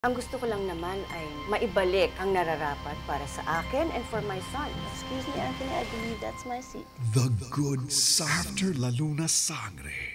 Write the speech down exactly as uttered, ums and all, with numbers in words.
Ang gusto ko lang naman ay maibalik ang nararapat para sa akin and for my son. Excuse me, Anthony, I believe that's my seat. The Good Sa After La Luna Sangre.